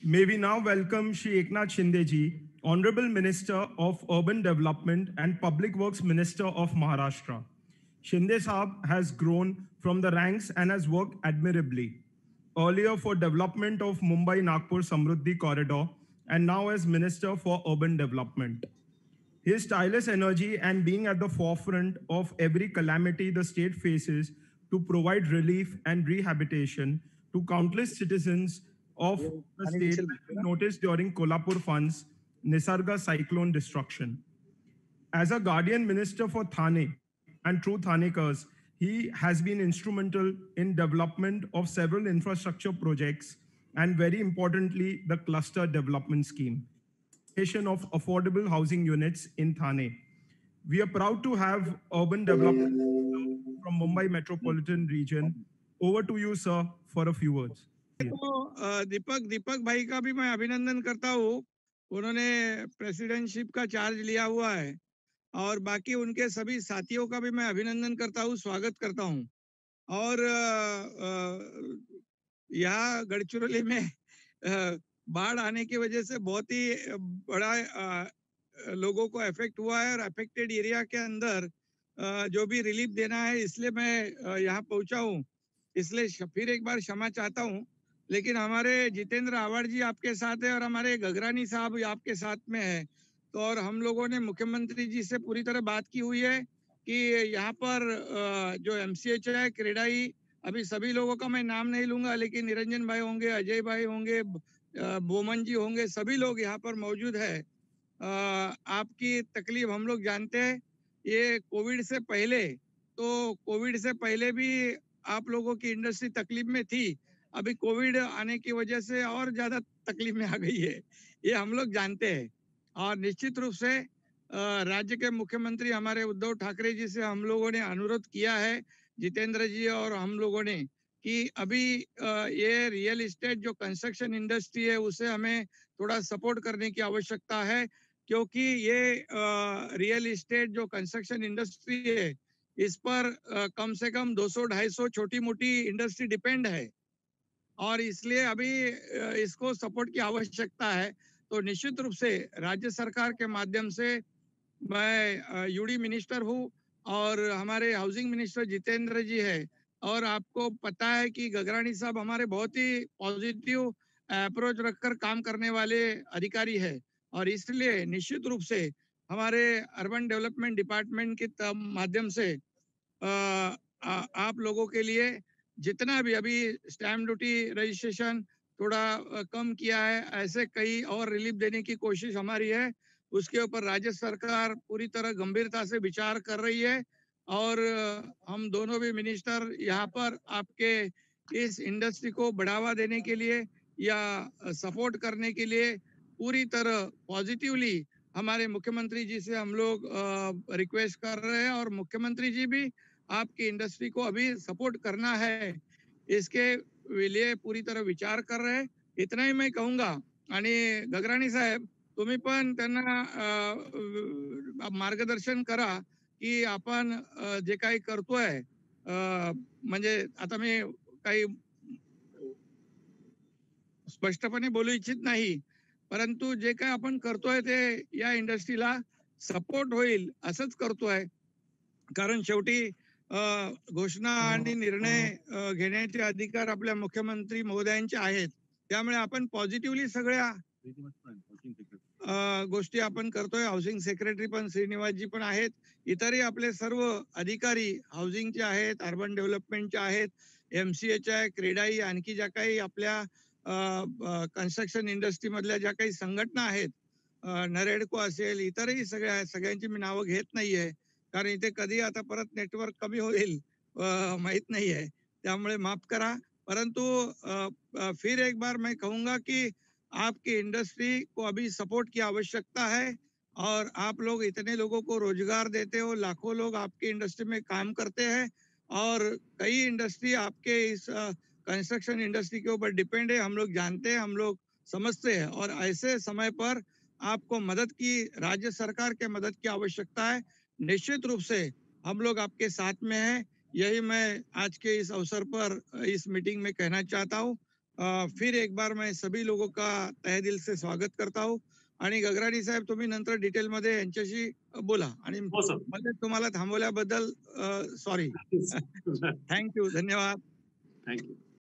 May we now welcome Shri Eknath Shinde ji, Honorable Minister of Urban Development and Public Works Minister of Maharashtra. Shinde Saab has grown from the ranks and has worked admirably. Earlier for development of Mumbai-Nagpur Samruddhi Corridor and now as Minister for Urban Development. His tireless energy and being at the forefront of every calamity the state faces to provide relief and rehabilitation to countless citizens of the state noticed during Kolhapur Fund's Nisarga cyclone destruction. As a guardian minister for Thane and true Thanekars, he has been instrumental in development of several infrastructure projects and very importantly, the cluster development scheme, creation of affordable housing units in Thane. We are proud to have urban development from Mumbai metropolitan region. Over to you, sir, for a few words. तो दीपक भाई का भी मैं अभिनंदन करता हूँ। उन्होंने presidentship का चार्ज लिया हुआ है और बाकी उनके सभी साथियों का भी मैं अभिनंदन करता हूँ, स्वागत करता हूँ। और यहाँ गढ़चिरौली में बाढ़ आने की वजह से बहुत ही बड़ा लोगों को अफेक्ट हुआ है और अफेक्टेड एरिया के अंदर जो भी रिलीफ देना है, इसलिए मैं यहाँ पहुंचा हूँ। इसलिए फिर एक बार क्षमा चाहता हूँ, लेकिन हमारे जितेंद्र आवाड़ जी आपके साथ है और हमारे गगरानी साहब आपके साथ में है। तो और हम लोगों ने मुख्यमंत्री जी से पूरी तरह बात की हुई है कि यहाँ पर जो एमसीएच है क्रेडाई, अभी सभी लोगों का मैं नाम नहीं लूंगा, लेकिन निरंजन भाई होंगे, अजय भाई होंगे, बोमन जी होंगे, सभी लोग यहाँ पर मौजूद है। आपकी तकलीफ हम लोग जानते हैं। ये कोविड से पहले भी आप लोगों की इंडस्ट्री तकलीफ में थी। अभी कोविड आने की वजह से और ज्यादा तकलीफ में आ गई है, ये हम लोग जानते हैं। और निश्चित रूप से राज्य के मुख्यमंत्री हमारे उद्धव ठाकरे जी से हम लोगों ने अनुरोध किया है, जितेंद्र जी और हम लोगों ने, कि अभी ये रियल एस्टेट जो कंस्ट्रक्शन इंडस्ट्री है उसे हमें थोड़ा सपोर्ट करने की आवश्यकता है, क्योंकि ये रियल एस्टेट जो कंस्ट्रक्शन इंडस्ट्री है इस पर कम से कम 200-250 छोटी मोटी इंडस्ट्री डिपेंड है और इसलिए अभी इसको सपोर्ट की आवश्यकता है। तो निश्चित रूप से राज्य सरकार के माध्यम से मैं यूडी मिनिस्टर हूँ और हमारे हाउसिंग मिनिस्टर जितेंद्र जी है, और आपको पता है कि गगरानी साहब हमारे बहुत ही पॉजिटिव अप्रोच रखकर काम करने वाले अधिकारी है, और इसलिए निश्चित रूप से हमारे अर्बन डेवलपमेंट डिपार्टमेंट के माध्यम से आप लोगों के लिए जितना भी अभी स्टैम्प ड्यूटी रजिस्ट्रेशन थोड़ा कम किया है, ऐसे कई और रिलीफ देने की कोशिश हमारी है। उसके ऊपर राज्य सरकार पूरी तरह गंभीरता से विचार कर रही है और हम दोनों भी मिनिस्टर यहाँ पर आपके इस इंडस्ट्री को बढ़ावा देने के लिए या सपोर्ट करने के लिए पूरी तरह पॉजिटिवली हमारे मुख्यमंत्री जी से हम लोग रिक्वेस्ट कर रहे हैं, और मुख्यमंत्री जी भी आपकी इंडस्ट्री को अभी सपोर्ट करना है इसके लिए पूरी तरह विचार कर रहे हैं। इतना ही मैं कहूँगा। आणि गगराणी साहेब, तुम्ही पण त्यांना मार्गदर्शन करा की आपण जे काही करतोय, म्हणजे आता मी काही स्पष्टपणे बोलू इच्छित नाही, परंतु जे काही आपण करतोय ते या इंडस्ट्रीला सपोर्ट होईल असंच करतोय, कारण शेवटी घोषणा आणि निर्णय घेण्याचे अधिकार आपल्या मुख्यमंत्री महोदयांचे आहेत। त्यामुळे आपण पॉझिटिव्हली सगळ्या गोष्टी आपण करतोय। हाऊसिंग सेक्रेटरी पण श्रीनिवासजी पण आहेत, इतरही आपले सर्व अधिकारी हाऊसिंगचे आहेत, अर्बन डेव्हलपमेंटचे आहेत, एमसीएच आहे, क्रेडाई, आणखी ज्या काही आपल्या कन्स्ट्रक्शन इंडस्ट्री मधल्या ज्या काही संघटना आहेत, नरेडको असेल, इतरही सगळ्यांची मी नावं घेत नाहीये, कारण इथे कधी आता परत नेटवर्क कमी होईल माहित नाहीये, त्यामुळे माफ करा। परंतु फिर एक बार मैं कहूंगा कि आपकी इंडस्ट्री को अभी सपोर्ट की आवश्यकता है, और आप लोग इतने लोगों को रोजगार देते हो, लाखों लोग आपकी इंडस्ट्री में काम करते हैं, और कई इंडस्ट्री आपके इस कंस्ट्रक्शन इंडस्ट्री के ऊपर डिपेंड है। हम लोग जानते हैं, हम लोग समझते हैं, और ऐसे समय पर आपको मदद की, राज्य सरकार के मदद की आवश्यकता है। निश्चित रूप से हम लोग आपके साथ में हैं, यही मैं आज के इस अवसर पर इस मीटिंग में कहना चाहता हूँ। फिर एक बार मैं सभी लोगों का तहे दिल से स्वागत करता हूँ. आणि गगराणी साहेब तुम्ही नंतर डिटेलमध्ये यांच्याशी बोला आणि हो सर. मला तुम्हाला थांबवल्याबद्दल सॉरी. Thank you. धन्यवाद. थँक्यू.